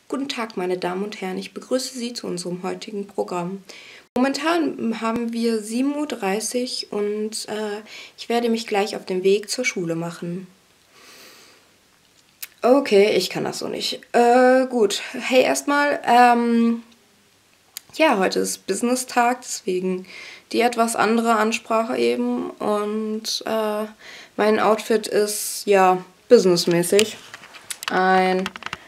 Guten Tag, meine Damen und Herren, ich begrüße Sie zu unserem heutigen Programm. Momentan haben wir 7:30 Uhr und ich werde mich gleich auf den Weg zur Schule machen. Okay, ich kann das so nicht. Gut. Hey, erstmal, ja, heute ist Business-Tag, deswegen die etwas andere Ansprache eben. Und mein Outfit ist, ja, businessmäßig. Ein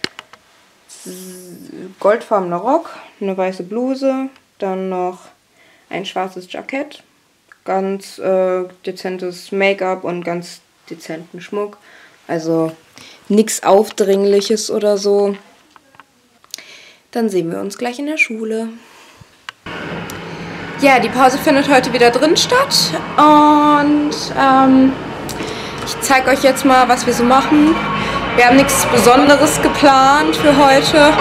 goldfarbener Rock, eine weiße Bluse, dann noch ein schwarzes Jackett, ganz dezentes Make-up und ganz dezenten Schmuck. Also nichts Aufdringliches oder so. Dann sehen wir uns gleich in der Schule. Ja, die Pause findet heute wieder drin statt und ich zeige euch jetzt mal, was wir so machen. Wir haben nichts Besonderes geplant für heute.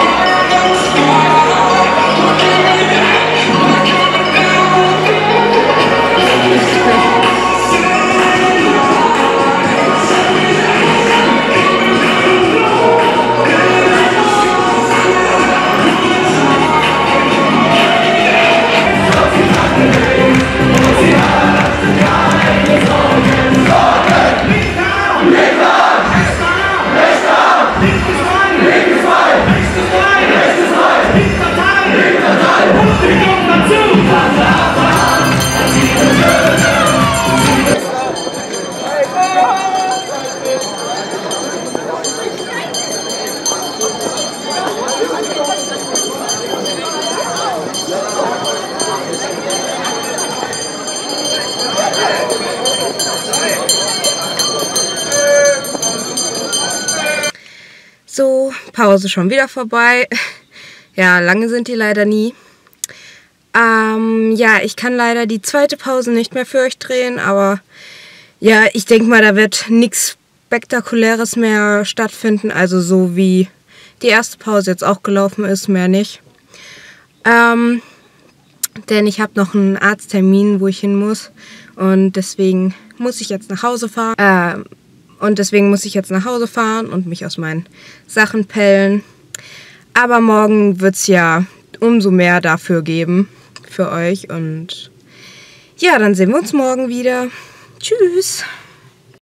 So, Pause schon wieder vorbei. Ja, lange sind die leider nie. Ja, ich kann leider die zweite Pause nicht mehr für euch drehen, aber ja, ich denke mal, da wird nichts Spektakuläres mehr stattfinden. Also so wie die erste Pause jetzt auch gelaufen ist, mehr nicht. Denn ich habe noch einen Arzttermin, wo ich hin muss. Und deswegen muss ich jetzt nach Hause fahren. Und mich aus meinen Sachen pellen. Aber morgen wird es ja umso mehr dafür geben für euch. Und ja, dann sehen wir uns morgen wieder. Tschüss!